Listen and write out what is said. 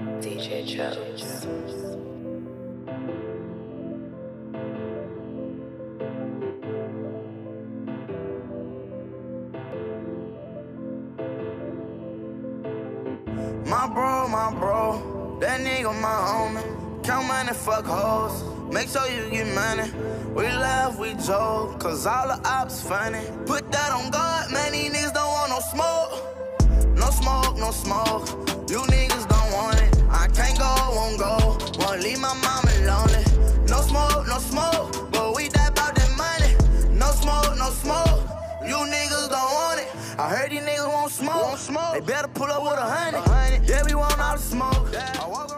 DJ Jones. My bro, that nigga my homie. Count money, fuck hoes. Make sure you get money. We laugh, we joke, cause all the ops funny. Put that on God, man, these niggas don't want no smoke. No smoke, no smoke. You niggas don't want it. I can't go, won't go. Won't leave my mama lonely. No smoke, no smoke. But we die about that money. No smoke, no smoke. You niggas don't want it. I heard these niggas won't smoke. They better pull up with 100. Yeah, we want all the smoke.